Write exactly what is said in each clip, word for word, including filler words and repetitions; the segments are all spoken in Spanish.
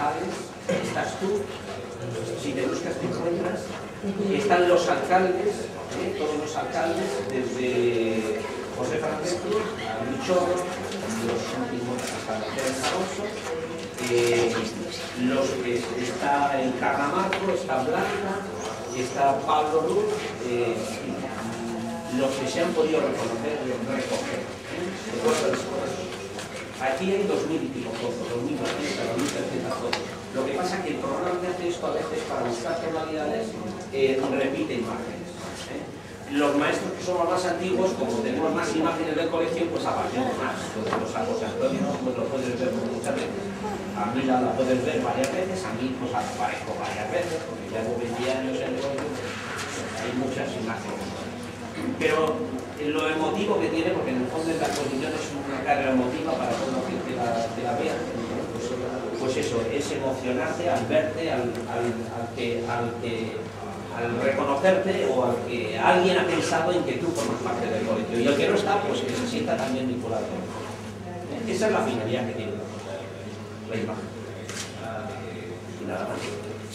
concejales, estás tú, si te buscas te encuentras, están los alcaldes, ¿eh? todos los alcaldes, desde José Fernández Cruz a Luis Chorro, los últimos hasta Mercedes Alonso, eh, los que está en Carramarco, está Blanca, está Pablo Ruz, eh, los que se han podido reconocer, recoger. ¿eh? Aquí hay dos mil y pico fotos, dos mil doscientas, dos mil trescientas fotos. Lo que pasa es que el programa que hace esto a veces para buscar tonalidades eh, repite imágenes. ¿eh? Los maestros que somos más antiguos, como tenemos más imágenes del colegio, pues aparecemos más. Entonces los sacos Antonio, pues lo puedes ver muchas veces. A mí la, la puedes ver varias veces, a mí pues aparezco varias veces, porque llevo veinte años en el colegio, hay muchas imágenes. Pero lo emotivo que tiene, porque en el fondo de la exposición es una carga emotiva para todos los que la, que la vean, pues, pues eso, es emocionarte al verte, al, al, al, que, al, que, al reconocerte o al que alguien ha pensado en que tú formas parte del colegio. Y el que no está, pues que se sienta también vinculado. Esa es la finalidad que tiene la imagen. Y nada más.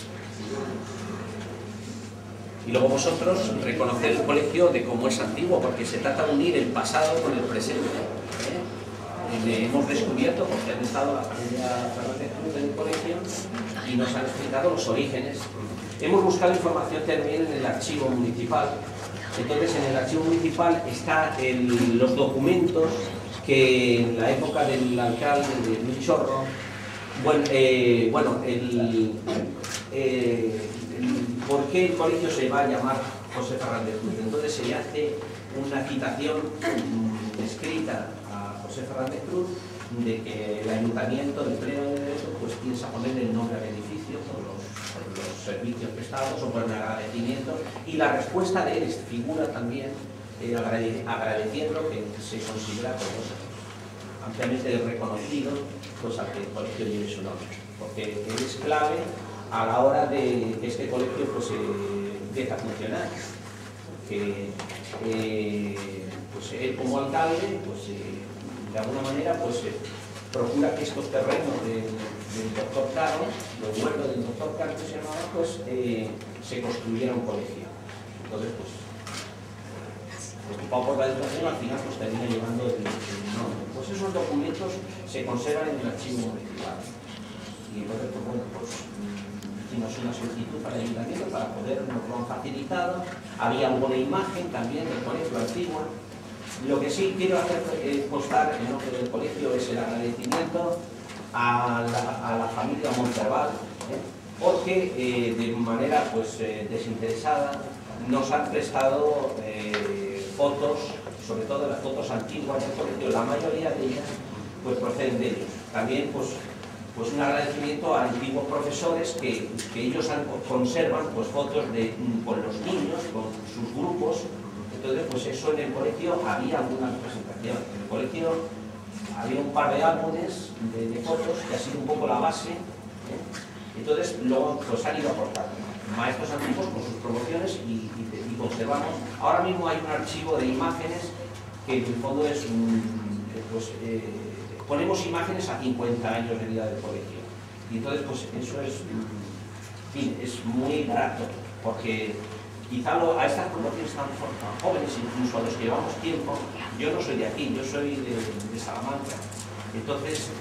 Y luego vosotros reconocer el colegio de cómo es antiguo, porque se trata de unir el pasado con el presente. ¿eh? Le hemos descubierto, porque han estado la familia Fernández Cruz en el colegio y nos han explicado los orígenes. Hemos buscado información también en el archivo municipal. Entonces, en el archivo municipal están los documentos que en la época del alcalde de Luis Chorro, bueno, eh, bueno el... Eh, ¿por qué el colegio se va a llamar José Fernández Cruz? Entonces se le hace una citación escrita a José Fernández Cruz de que el ayuntamiento del Pleno de Derecho pues piensa poner el nombre al edificio por los, por los servicios prestados o por el agradecimiento, y la respuesta de él figura también eh, agrade, agradeciendo que se considera como ampliamente reconocido pues, a que el colegio lleve su nombre, porque es clave a la hora de que este colegio pues, eh, deja funcionar. Que eh, pues, él como alcalde, pues, eh, de alguna manera, pues, eh, procura que estos terrenos de, del doctor Caro, los huertos del doctor Caro que se llamaba, pues, eh, se construyera un colegio. Entonces, pues, preocupado por la educación, al final pues, termina llevando el, el nombre. Pues esos documentos se conservan en el archivo municipal. Y entonces, pues, bueno, pues, hicimos una solicitud para el ayuntamiento para poder, nos lo han facilitado. Había una imagen también del colegio antiguo. Lo que sí quiero hacer eh, constar en nombre del colegio es el agradecimiento a la, a la familia Monterval, ¿eh? porque eh, de manera pues, eh, desinteresada nos han prestado eh, fotos, sobre todo las fotos antiguas del colegio, la mayoría de ellas pues, proceden de ellos. También pues, pues un agradecimiento a antiguos profesores que, que ellos han, conservan pues, fotos de, con los niños, con sus grupos. Entonces, pues eso en el colegio había alguna representación. En el colegio había un par de álbumes de, de fotos que ha sido un poco la base. ¿eh? Entonces, luego pues han ido aportando maestros antiguos con sus promociones y, y, y conservamos. Ahora mismo hay un archivo de imágenes que en el fondo es un... Pues, eh, ponemos imágenes a cincuenta años de vida del colegio. Y entonces, pues eso es, en fin, es muy grato, porque quizá lo, a estas promociones tan, tan jóvenes, incluso a los que llevamos tiempo, yo no soy de aquí, yo soy de, de Salamanca. Entonces,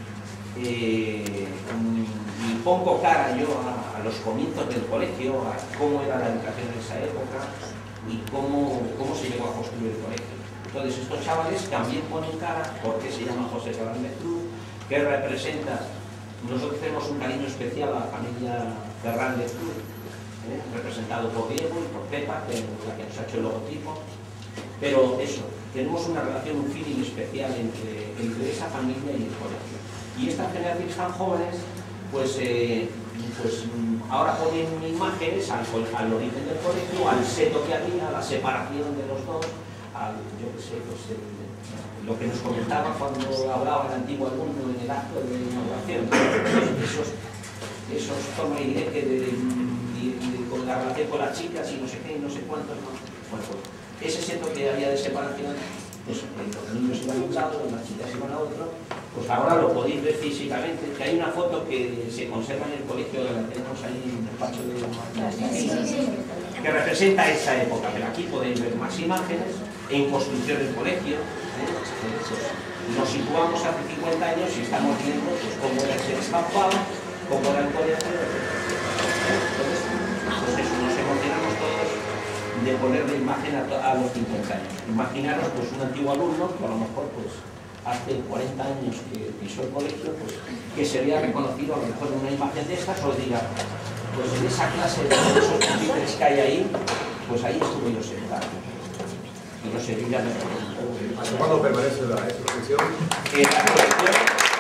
eh, y pongo cara yo a, a los comienzos del colegio, a cómo era la educación en esa época y cómo, cómo se llegó a construir el colegio. Entonces estos chavales también ponen cara porque se llama José Fernández Cruz, que representa, nosotros tenemos un cariño especial a la familia Fernández Cruz, ¿eh? representado por Diego y por Pepa, que es la que nos ha hecho el logotipo, pero eso, tenemos una relación, un feeling especial entre, entre esa familia y el colegio. Y estas generaciones tan jóvenes, pues, eh, pues ahora ponen imágenes al, al origen del colegio, al seto que había, a la separación de los dos, al, yo qué sé, pues, el, lo que nos comentaba cuando hablaba el antiguo alumno en el acto de inauguración, esos, esos toma y directo de, de, de, de, con la relación con las chicas y no sé qué, no sé cuántos, no. Bueno, pues, ese seto que había de separación, pues los niños iban a un lado, las chicas iban a otro. Pues ahora lo podéis ver físicamente, que hay una foto que se conserva en el colegio, la tenemos ahí en el despacho de que representa esa época, pero aquí podéis ver más imágenes en construcción del colegio. ¿eh? Pues nos situamos hace cincuenta años y estamos viendo pues, cómo era ese descampado, cómo era el colegio. Entonces, pues eso, nos emocionamos todos de ponerle imagen a, a los cincuenta años. Imaginaros pues, un antiguo alumno que a lo mejor pues, hace cuarenta años que pisó el colegio, pues, que se había reconocido a lo mejor en una imagen de estas, o diga, pues en esa clase de esos pupitres que hay ahí, pues ahí estuve yo sentado. Y no sé, yo ya me pregunto. ¿Hasta cuándo permanece la exposición? Eh, la colección...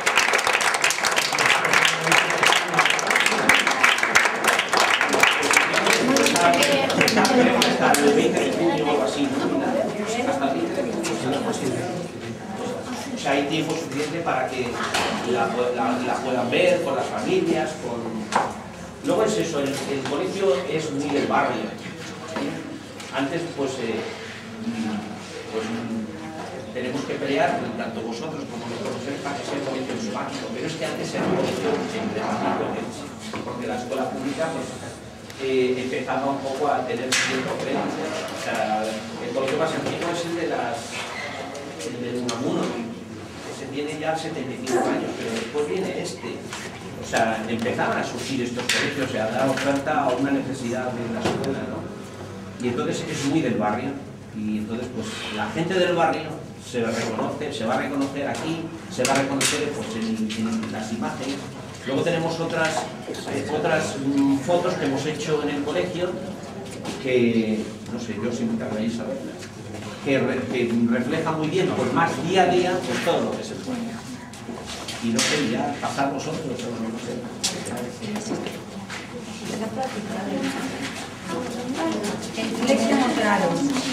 Hasta el veinte de junio o algo así, hasta el veinte de junio será posible. O sea, hay tiempo suficiente para que la, la, la puedan ver con las familias, con... Luego es eso, el, el colegio es muy del barrio. Antes, pues, eh, pues tenemos que pelear, tanto vosotros como los profesores, para que sea un colegio temático, pero es que antes era un colegio emblemático, porque la escuela pública pues, eh, empezaba un poco a tener cierto premio. O sea, el colegio más antiguo es el de las el de Unamuno, que se tiene ya setenta y cinco años, pero después viene este. O sea, empezaban a surgir estos colegios, o sea, a dar oferta a una necesidad de la escuela, ¿no? Y entonces es muy del barrio, y entonces pues la gente del barrio se reconoce, se va a reconocer aquí, se va a reconocer pues, en, en las imágenes. Luego tenemos otras, eh, otras mm, fotos que hemos hecho en el colegio, que, no sé, yo si me encargaréis a verlas, que, re, que refleja muy bien, pues más día a día, pues todo lo que se puede. Y no sé, ya pasar vosotros, o no sé. El lección claro.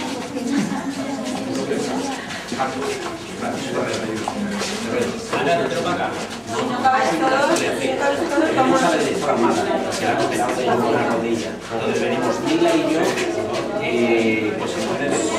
Ana, no te lo paga. Si no acabas todos, todos vamos a ver de formada, que la operado de una rodilla. Entonces venimos Mila y yo, eh, pues se muere de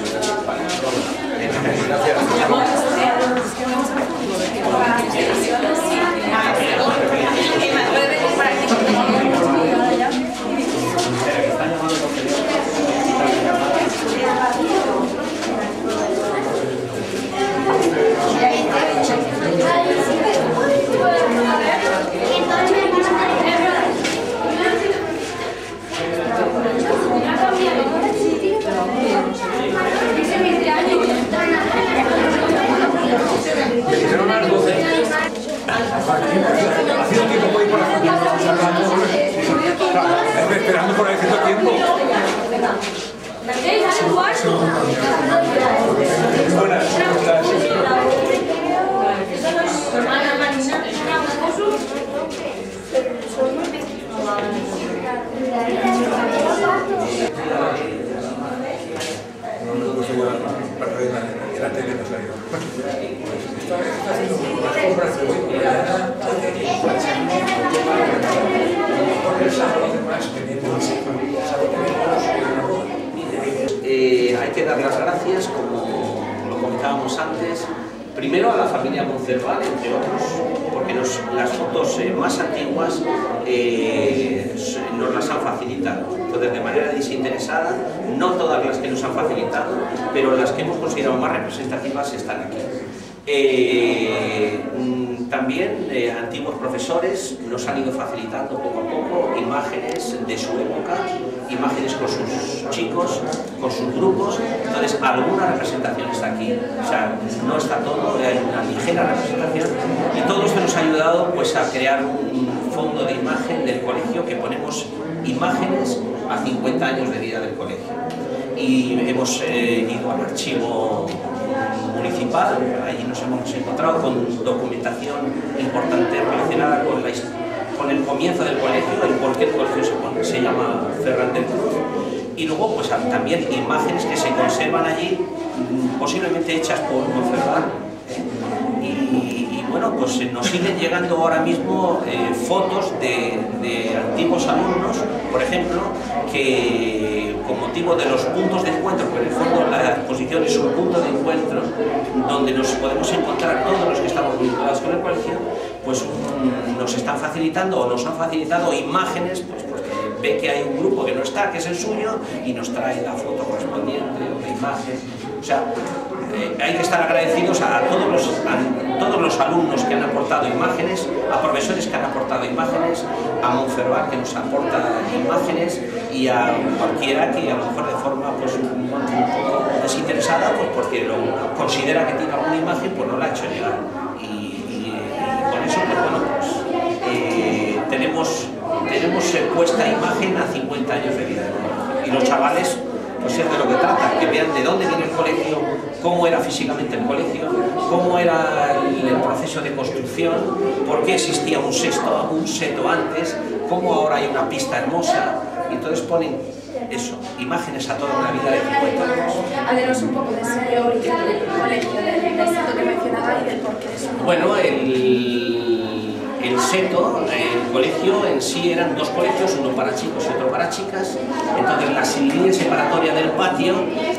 esperando por ahí cierto tiempo. Eh, hay que dar las gracias, como lo comentábamos antes, primero a la familia Moncerval, entre otros, porque nos, las fotos eh, más antiguas eh, nos las han facilitado. Entonces, de manera desinteresada, no todas las que nos han facilitado, pero las que hemos considerado más representativas están aquí. Eh, también eh, antiguos profesores nos han ido facilitando poco a poco imágenes de su época, imágenes con sus chicos, con sus grupos. Entonces alguna representación está aquí, o sea, no está todo, hay una ligera representación, y todo esto nos ha ayudado pues, a crear un fondo de imagen del colegio, que ponemos imágenes a cincuenta años de vida del colegio. Y hemos eh, ido al archivo municipal, allí nos hemos encontrado con documentación importante relacionada con, la, con el comienzo del colegio, el por qué el colegio se, pone, se llama Ferran del Cruz, y luego pues también imágenes que se conservan allí, posiblemente hechas por Monferrat, ¿eh? y, y, y bueno, pues nos siguen llegando ahora mismo eh, fotos de, de antiguos alumnos, por ejemplo, que con motivo de los puntos de encuentro, porque en el fondo la exposición es un punto de encuentro donde nos podemos encontrar todos los que estamos vinculados con el colegio, pues um, nos están facilitando o nos han facilitado imágenes, pues porque ve que hay un grupo que no está, que es el suyo, y nos trae la foto correspondiente o la imagen. O sea, eh, hay que estar agradecidos a todos los, a todos los alumnos que han aportado imágenes, a profesores que han aportado imágenes, a Montferbat que nos aporta imágenes, y a cualquiera que a lo mejor de forma pues, un, un poco desinteresada, pues porque lo considera que tiene alguna imagen, pues no la ha hecho llegar. Y, y, y con eso, pues bueno, pues eh, tenemos, tenemos puesta imagen a cincuenta años de vida. Y los chavales, pues es de lo que trata, que vean de dónde viene el colegio, cómo era físicamente el colegio, cómo era el, el proceso de construcción, por qué existía un sexto, un seto antes, cómo ahora hay una pista hermosa, y entonces ponen eso, imágenes a toda una vida de cincuenta años. Háblenos un poco de ese origen del colegio, del, del seto que mencionaba y del porqué de su... Bueno, el, el seto, el colegio en sí eran dos colegios, uno para chicos y otro para chicas. Entonces la línea separatoria del patio,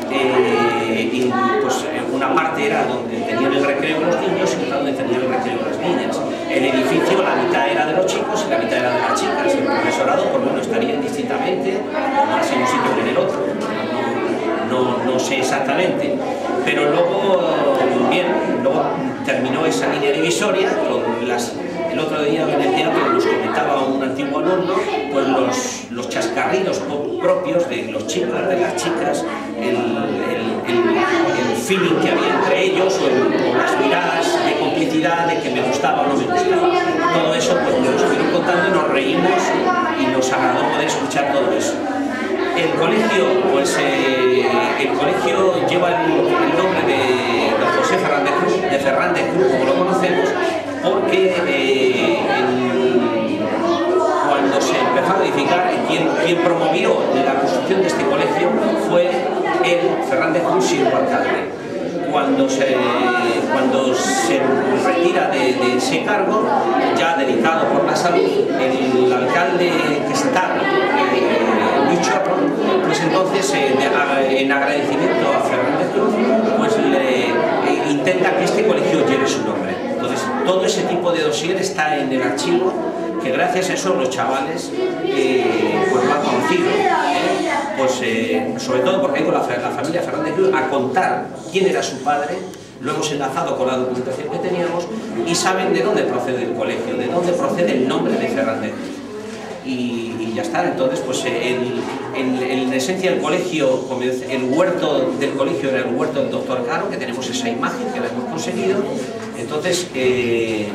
eh, y, pues una parte era donde tenían el recreo los niños y otra donde tenían el recreo las niñas. El edificio, la mitad era de los chicos y la mitad era de las chicas. El profesorado, pues bueno, estaría indistintamente, más en un sitio que en el otro. No, no, no sé exactamente. Pero luego, bien, luego terminó esa línea divisoria con las... El otro día en el teatro nos comentaba un antiguo alumno, pues los, los chascarrillos propios de los chicos, de las chicas, el, el, el, el feeling que había entre ellos, o, el, o las miradas de complicidad, de que me gustaba o no me gustaba. Todo eso pues nos lo estuvieron contando y nos reímos y nos agradó poder escuchar todo eso. El colegio, pues eh, el colegio lleva el, el nombre de don José Fernández Cruz, de Fernández Cruz, como lo conocemos, porque eh, el, cuando se empezó a edificar, quien, quien promovió la construcción de este colegio fue el Fernández Cruz y el alcalde. Cuando se, cuando se retira de, de ese cargo, ya delicado por la salud, el alcalde que está, eh, Luis Chorro, pues entonces eh, de, en agradecimiento a Fernández Cruz, pues le, eh, intenta que este colegio lleve su nombre. Entonces, todo ese tipo de dossier está en el archivo, que gracias a eso los chavales eh, pues lo han conocido, ¿eh? Pues, eh, sobre todo porque con la, la familia Fernández Cruz a contar quién era su padre, lo hemos enlazado con la documentación que teníamos y saben de dónde procede el colegio, de dónde procede el nombre de Fernández Cruz. Y, y ya está. Entonces pues el, el, el, en esencia el colegio, el huerto del colegio era el huerto del doctor Caro, que tenemos esa imagen que la hemos conseguido. Entonces eh,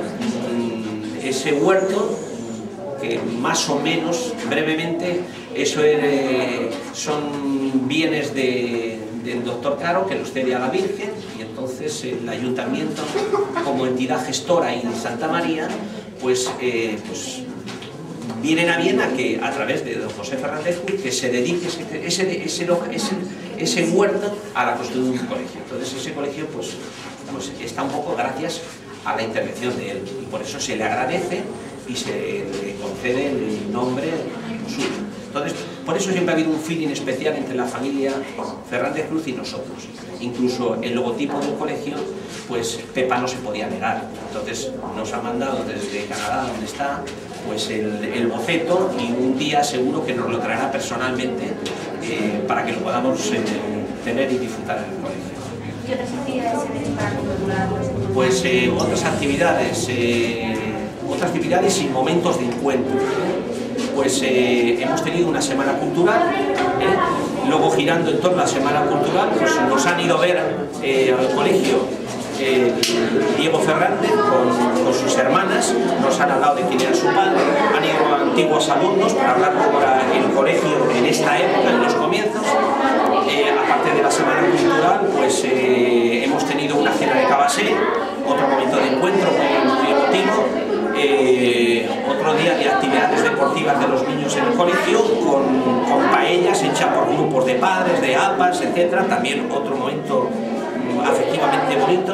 ese huerto, que más o menos brevemente eso eh, son bienes de, del doctor Caro, que los cede a la Virgen, y entonces el ayuntamiento como entidad gestora y Santa María pues, eh, pues vienen a bien a que a través de don José Fernández Cruz que se dedique ese, ese, ese, ese, ese huerto a la construcción de un colegio. Entonces ese colegio pues, pues está un poco gracias a la intervención de él, y por eso se le agradece y se le concede el nombre suyo. Entonces, por eso siempre ha habido un feeling especial entre la familia Fernández Cruz y nosotros. Incluso el logotipo del colegio, pues Pepa no se podía negar. Entonces nos ha mandado desde Canadá, donde está, pues el, el boceto, y un día seguro que nos lo traerá personalmente eh, para que lo podamos eh, tener y disfrutar en el colegio. ¿Qué otras actividades se ven para conmemorar? Pues eh, otras actividades, eh, otras actividades y momentos de encuentro. Pues eh, hemos tenido una semana cultural, ¿eh? Luego girando en torno a la semana cultural, pues nos han ido a ver eh, al colegio eh, Diego Fernández con, con sus hermanas, nos han hablado de quién era su padre, han ido a antiguos alumnos para hablar cómo era el colegio en esta época, en los comienzos. Eh, aparte de la semana cultural, pues eh, hemos tenido una cena de cabasé, otro momento de encuentro muy, muy emotivo. Eh, otro día de actividades deportivas de los niños en el colegio con, con paellas hechas por grupos de padres, de A P A S, etcétera. También otro momento afectivamente bonito.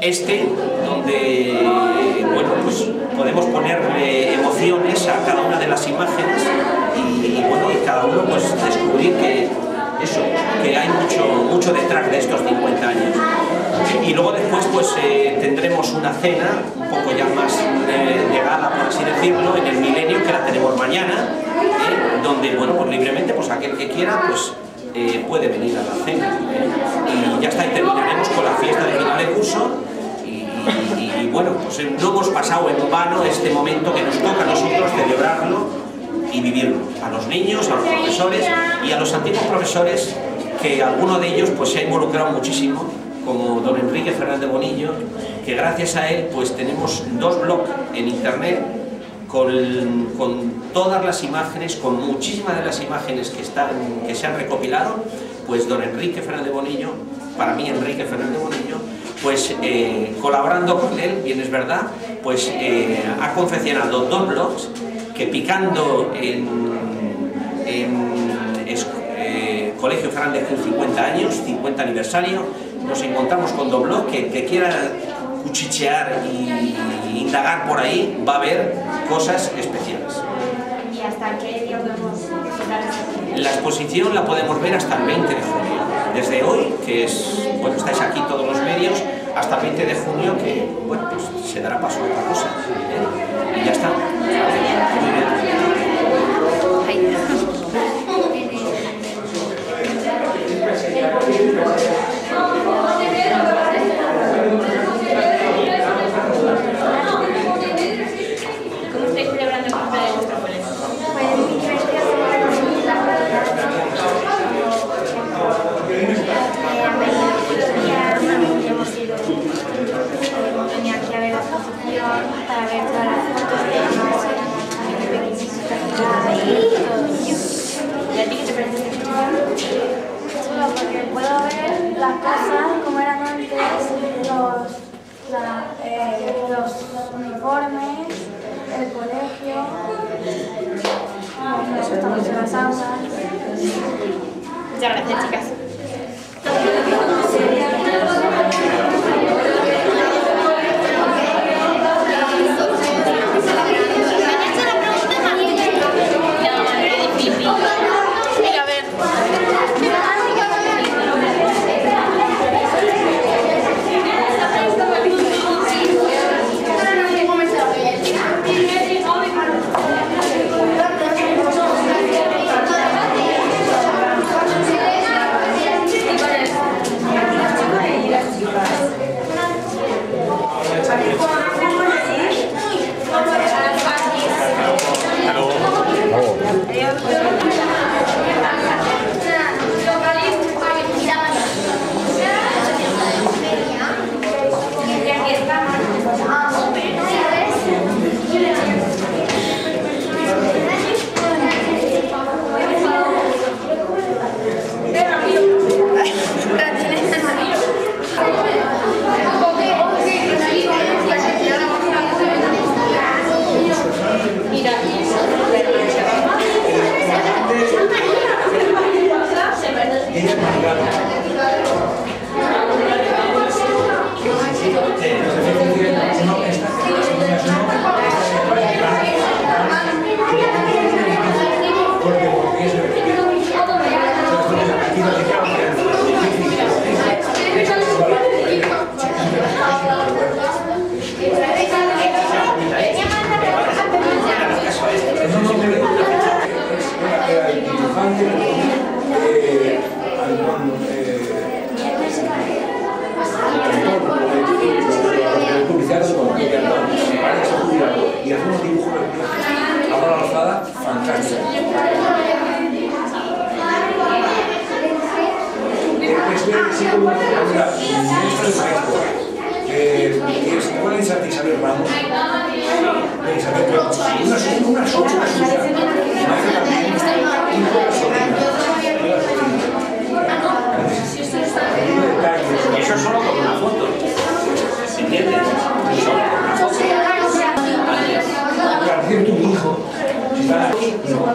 este, donde bueno, pues podemos ponerle emociones a cada una de las imágenes y, y bueno, y cada uno pues descubrir que eso, que hay mucho, mucho detrás de estos cincuenta años. Y luego después pues eh, tendremos una cena un poco ya más eh, de gala, por así decirlo, en el Milenio, que la tenemos mañana, eh, donde bueno, pues libremente pues aquel que quiera pues eh, puede venir a la cena. Eh, y ya está, y terminaremos con la fiesta de final de curso. Y, y, y bueno, pues no hemos pasado en vano este momento que nos toca a nosotros celebrarlo y vivirlo, a los niños, a los profesores y a los antiguos profesores, que alguno de ellos pues se ha involucrado muchísimo, como don Enrique Fernández Bonillo, que gracias a él pues tenemos dos blogs en internet con, con todas las imágenes, con muchísimas de las imágenes que, están, que se han recopilado. Pues don Enrique Fernández Bonillo, para mí Enrique Fernández Bonillo, pues eh, colaborando con él, bien es verdad, pues eh, ha confeccionado dos blogs que, picando en, en es, eh, Colegio Fernández con cincuenta años, cincuenta aniversario, nos encontramos con dos blogs que, que quiera cuchichear y, y indagar por ahí, va a ver cosas especiales. ¿Y hasta qué día podemos visitar esa exposición? La exposición la podemos ver hasta el veinte de junio. Desde hoy, que es, bueno, estáis aquí todos los medios, hasta el veinte de junio, que, bueno, pues se dará paso a otra cosa. ¿eh? Y ya está. Muy bien. ¿Cómo estáis celebrando el cumple de vuestro colegio? Pues muy divertido, la hemos ido venía aquí a ver la exposición para ver todas las fotos de ¿Y a ti qué te parece este festival? chulo porque puedo ver las cosas como eran antes, los, la, eh, los uniformes, el colegio, nos estamos en las aulas. Muchas gracias, chicas. Y hace unos dibujos a mano alzada fantásticos. Sí, como una maestra de maestro, que es igual de Isabel Ramos, de Isabel Ramos, una sola, una sola, una sola, y maestra también, una sola. Y eso es solo con una foto, ¿entiendes? Solo con una foto. Para decir tu hijo, si está aquí, no.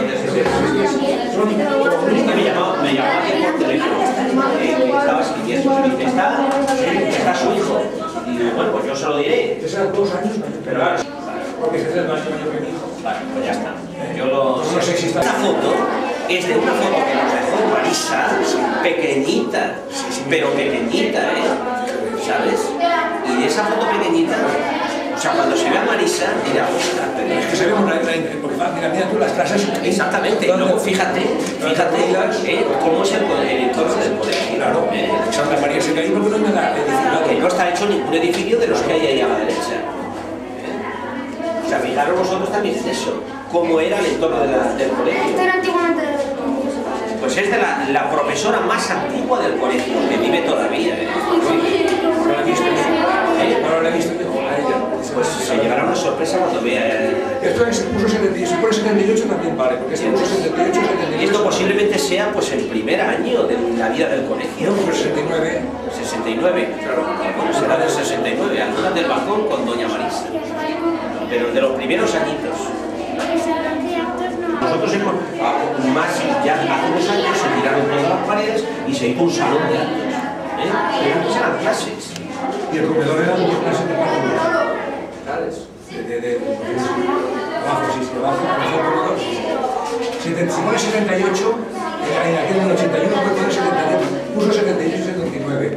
Entonces, me llamó, me llamó alguien por teléfono, eh, que estaba escribiendo, y me dice, está, está su hijo. Y bueno, pues yo se lo diré. Te serán dos años, ¿no? Pero claro, Porque se hace el más mayor que mi hijo. vale, pues ya está. Yo lo... No sé si está... Esta foto es de una foto que nos dejó Marisa, pequeñita, pero pequeñita, ¿eh? ¿Sabes? Y de esa foto pequeñita, o sea, cuando se ve a Marisa, dirá, ostras, pero Es que se ve una... Porque va, mira, mira tú las clases... exactamente, y luego fíjate, fíjate eh, cómo es el, el entorno del colegio. Claro, ¿eh? Santa María se cae porque no hay nada edificado. Que no está hecho ningún edificio de los que hay ahí a la derecha. ¿eh? O sea, fijaros vosotros también en eso, cómo era el entorno de la, del colegio. Esto era antiguamente de los Pues es de la, la profesora más antigua del colegio, que vive todavía. ¿eh? No la he visto, ¿Eh? no la he visto a ella. Pues se llevará una sorpresa cuando vea. ¿eh? Esto es puso setenta y ocho, si pone setenta y ocho también vale, porque este puso setenta y ocho, setenta y ocho. Y esto posiblemente sea pues el primer año de la vida del colegio. No, pues sesenta y nueve. sesenta y nueve, claro, bueno, será del sesenta y nueve, altura del balcón con Doña Marisa. Pero de los primeros añitos. Nosotros hemos, ah, más ya hace unos años se tiraron todas las paredes y se hizo un salón de actos. ¿eh? Pero antes eran clases. Y el comedor era dos clases de cuatro. ¿Sabes? De, de, de, abajo, sí, sí, abajo, mejor comedor. Seten- Si pone setenta y ocho, en aquel en el ochenta y uno puede poner setenta y ocho, puso setenta y ocho y setenta y nueve.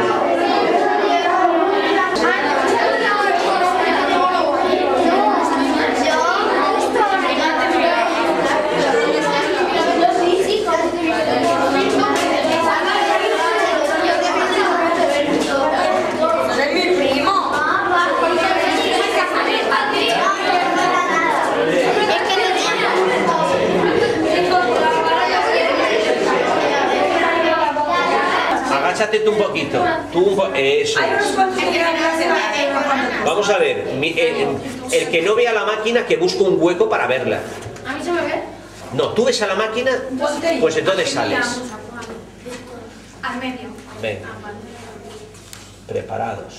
Agáchate tú un poquito. Tú un po eso Hay unos es. cuantos que quieren clase para... Vamos a ver, mi- el, el que no vea la máquina que busque un hueco para verla. ¿A mí se me ve? No, tú ves a la máquina, pues entonces sales. Al medio. Venga. Preparados.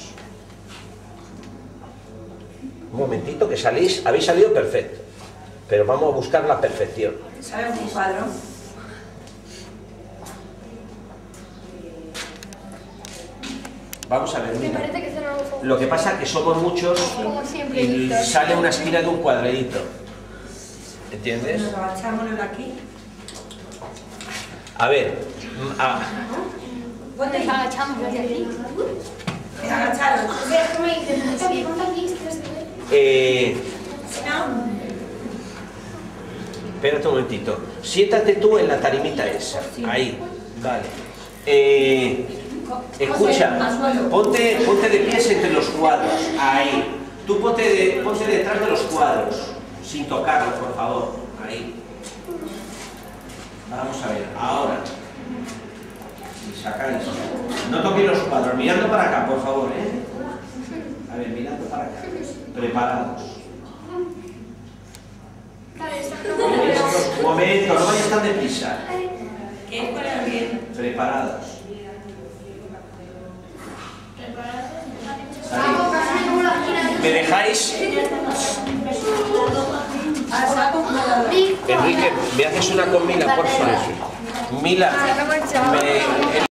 Un momentito que salís, habéis salido perfecto. Pero vamos a buscar la perfección. ¿Sabes un cuadro? Vamos a ver, Me mira. parece que se nos gustó. Lo que pasa es que somos muchos Como siempre. y sale una esquina de un cuadradito. ¿Entiendes? Nos agachamos aquí. A ver, mm, a- Ponte ahí. Nos agachamos desde aquí. Agacharos. ¿Qué me dices? Ponte aquí, es que se ve. eh, Si no, espérate un momentito. Siéntate tú en la tarimita esa. Ahí, vale. Eh, escucha, ponte, ponte de pies entre los cuadros. Ahí. Tú ponte, de- ponte detrás de los cuadros, sin tocarlos, por favor. Ahí. Vamos a ver, ahora. Y sacáis. No toquéis los cuadros, mirando para acá, por favor, ¿eh? A ver, mirando para acá. Preparados. Un momento, no vayas tan deprisa. que es para bien. Preparados. ¿Me dejáis? Ahora saco un cuadro. Enrique, ¿me haces una con Mila, por favor? Mila, me-